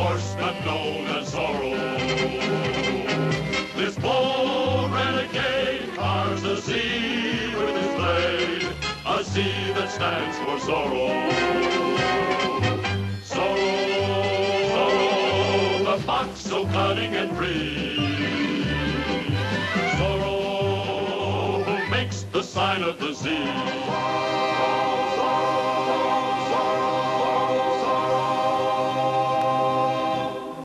horseman known as Zorro. This bold renegade carves a Z with his blade, a Z that stands for Zorro. Zorro, the fox so cunning and free. Zorro, who makes the sign of the Z.